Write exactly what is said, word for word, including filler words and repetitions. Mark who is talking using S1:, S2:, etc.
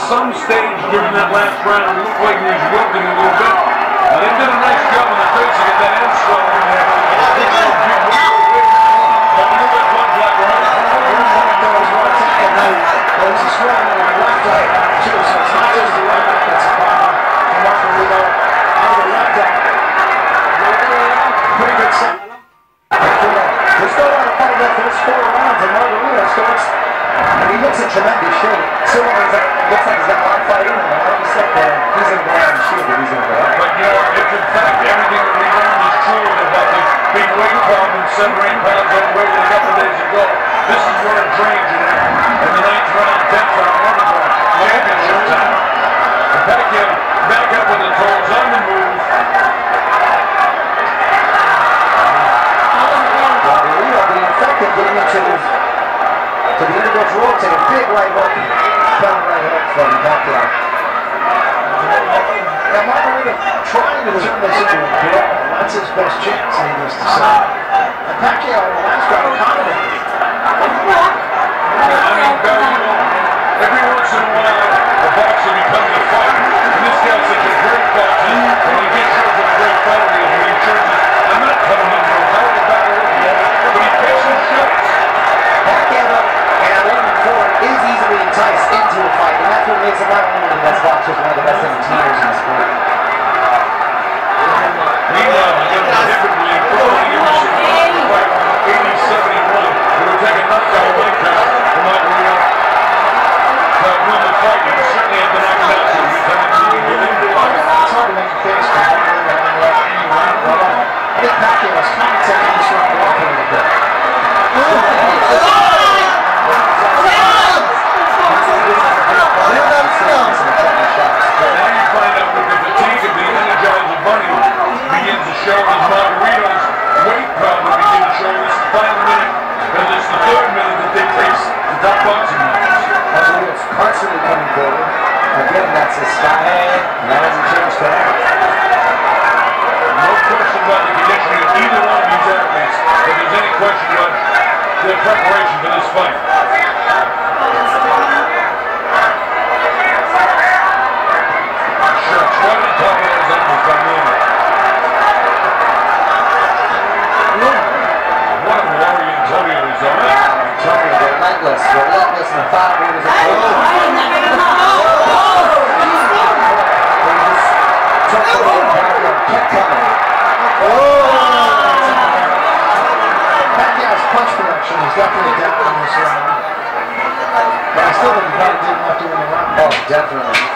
S1: some stage during that last round, it looked like he was wilting a little bit. Uh, they did a nice job on the face to get that end swell in there. But you know that blood black around.
S2: There's a swell on the left eye, too, so it's not just the right eye that's a problem for Margarito. On the left eye. Pretty good set. There's still a lot of fight left for this four rounds, and Margarito starts. And he looks in tremendous shape. Still looks like, looks like he's got a lot of fight in him. Like you said, uh, he's going to go out and shoot, but he's going to go out.
S1: But you know, if in fact everything that we learned is true about this big weight problem, seven or eight pounds overweight a couple of days ago, this is where it drains you now. In the ninth round, tenth round, eleventh round, championship time. And Pacquiao back up with the toes on the move.
S2: Margarito being effective getting into his to the end of those ropes and a big right hook. Found right hook from Pacquiao. Now Margarito trying to turn this into a blow. That's his best chance, needless to say. And Pacquiao in the last round accommodated.
S1: I mean, Barry, you know, every once in a while, a boxer becomes a fighter. And this guy's such a great boxer. And he gets shows what a great fighter is when he turns it. I'm not coming in for a hell of a battle with him, but he takes some shots.
S2: Pacquiao at eleven four is easily enticed into a fight, and that's what makes him not only the best boxer, but one of the best entertainers in the sport.
S1: Meanwhile, he gets deliberately in front of the fight eighty seventy-one. It would take a knockout like that for Margarito to win the fight. He certainly had to knock him out every time he can get into it.
S2: It's hard to make a case for Margarito having left any round. I think Pacquiao was kind of taking this round off a little bit.
S1: Now you find out that the fatigue of the Energizer Bunny begins to show as Margarito's weight problem begins to show this final minute, because it's the third minute that they face the top boxing matches.
S2: Margarito's constantly coming forward. Again, that's his style, and that hasn't changed for him.
S1: No question about the conditioning of either one of these athletes, if there's any question about their preparation for this fight. Sure, twenty top of those numbers by minute. What a warrior Antonio is on.
S2: Antonio, relentless, relentless, methodical. He was a kept coming. Pacquiao's punch production is definitely down in this round. But I still think he probably did enough to win the round. Oh, definitely.